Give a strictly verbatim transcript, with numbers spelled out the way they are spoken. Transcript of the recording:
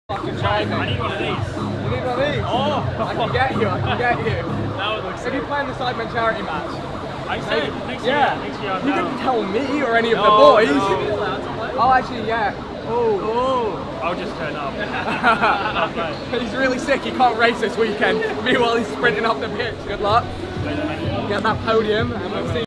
Fucking trying, I need one of these. You need one of these? Oh! I can get you, I can get you. That would look If sick. you play in the Sidemen charity match. I said next year. Yeah. Next year I'm You down. didn't tell me or any of No, the boys. no. Oh, actually, yeah. Oh. Oh! I'll just turn up. Okay. He's really sick, he can't race this weekend. Meanwhile, he's sprinting up the pitch. Good luck. Get that podium, and we'll see.